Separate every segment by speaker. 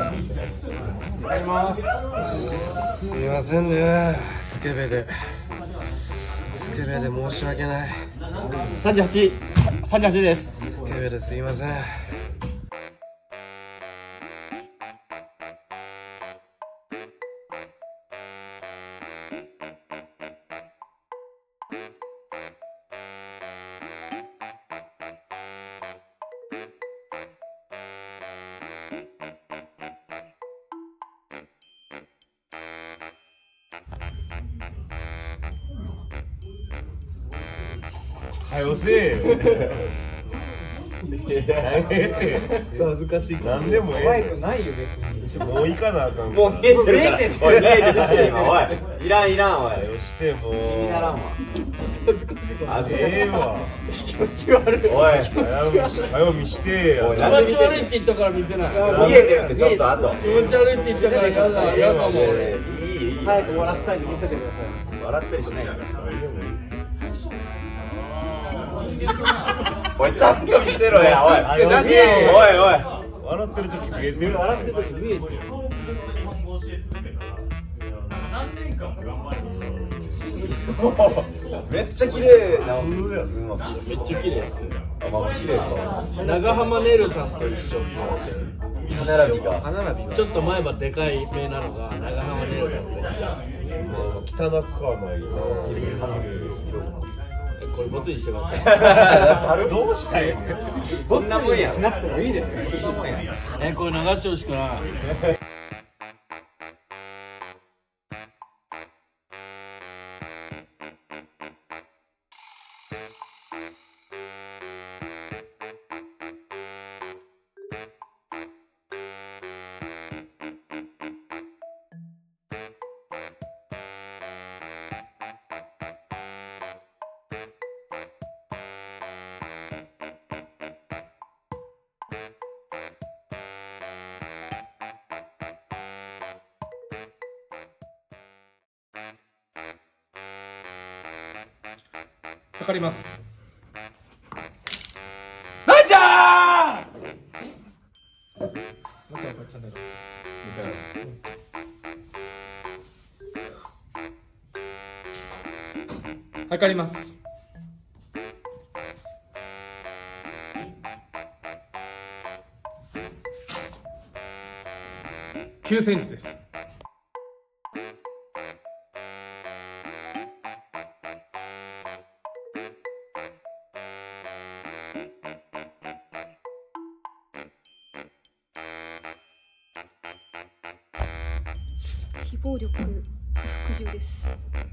Speaker 1: ります。すみませんね、スケベで申し訳ない。
Speaker 2: 38です。
Speaker 1: スケベですいません。
Speaker 3: はよせえよ。恥ずかしい。なんでもええ。
Speaker 2: マイクないよ別に。
Speaker 3: もう行かなあかん。
Speaker 4: もう見えてるから。おい見えてるって今おい。いらんおい。
Speaker 3: よしてもう。
Speaker 4: 気にならんわ。
Speaker 3: ええわ。
Speaker 2: 気持ち悪い。
Speaker 4: おい。
Speaker 3: はよ見してよ。
Speaker 2: 気持ち悪いって言ったから見せない。
Speaker 4: 見えてるってちょっと後。
Speaker 2: 気持ち悪いって言ったから嫌かも俺。
Speaker 4: いい。
Speaker 2: 早く終わらせたいんで見せてください。
Speaker 4: 笑ったりしないよ。おいちゃんと見せろやおい。おい。
Speaker 3: 笑ってる時見えてる。
Speaker 2: 笑ってる時見えてる。
Speaker 4: めっちゃ綺麗な。
Speaker 2: めっちゃ綺麗です。
Speaker 4: まあ綺麗か。
Speaker 2: 長浜ねるさんと一緒って言われてる。
Speaker 4: 歯並びが。
Speaker 2: ちょっと前歯でかい目なのが長浜ねるさんと一緒。
Speaker 3: 汚くはないよな。
Speaker 2: これボツにしてください。
Speaker 3: どうしたい。
Speaker 4: こんなもんや。
Speaker 2: しなくてもいいでしょ。
Speaker 4: そんなもんや。
Speaker 2: これ流してほしくない。
Speaker 1: わかります。
Speaker 2: なんじゃ
Speaker 1: わかります。9センチです。
Speaker 5: 非暴力不服従です。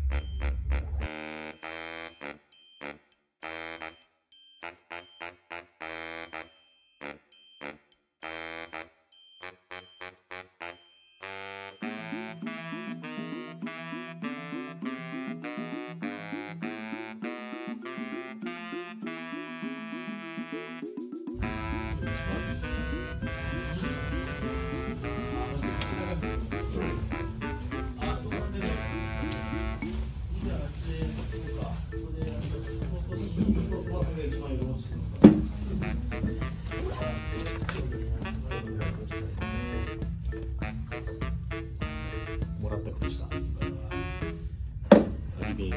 Speaker 6: もらった靴下。アリビン。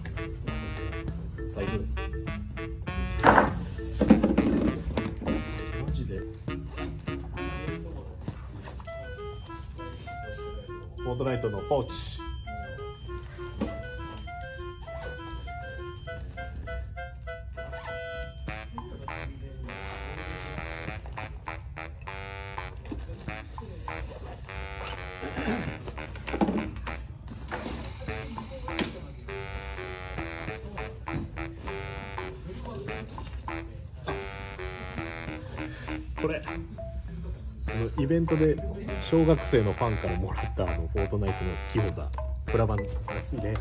Speaker 6: 財布。マジで。フォートナイトのポーチ。これそのイベントで小学生のファンからもらったフォートナイトのキホがプラ版のやつね。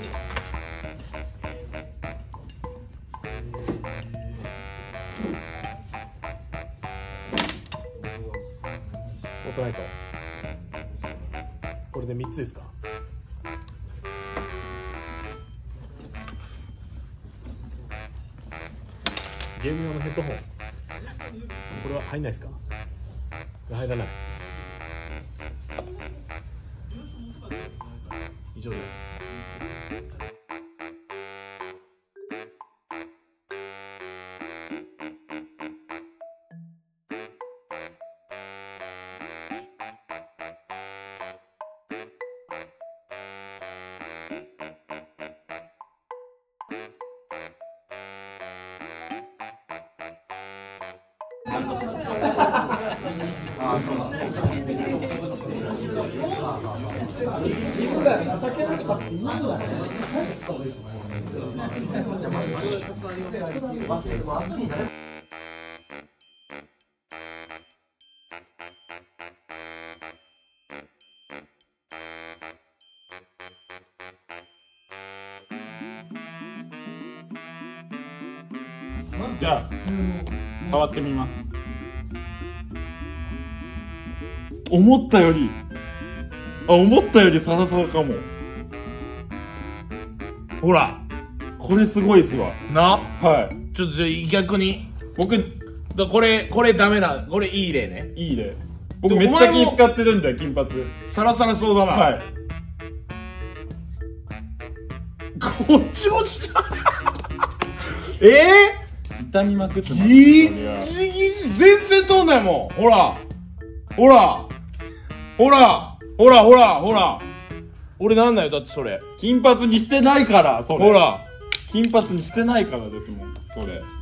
Speaker 6: フォートナイトこれで3つですか。ゲーム用のヘッドホンこれは入んないですか。入らない。 以上です。じゃあ触ってみます。思ったよりサラサラかも。
Speaker 7: ほら
Speaker 6: これすごいっすわ。
Speaker 7: な、
Speaker 6: は
Speaker 7: ちょっと逆に
Speaker 6: 僕
Speaker 7: これダメな、これいい例ね。
Speaker 6: いいね。僕めっちゃ気使ってるんだよ、金髪。
Speaker 7: サラサラそうだな。
Speaker 6: はい。
Speaker 7: こっち落ちた
Speaker 6: 痛みまくってます。
Speaker 7: ギッチギチ、全然通んないもん。ほら俺なんだよ、だってそれ
Speaker 6: 金髪にしてないから、それ。
Speaker 7: ほら
Speaker 6: 金髪にしてないからですもん、それ。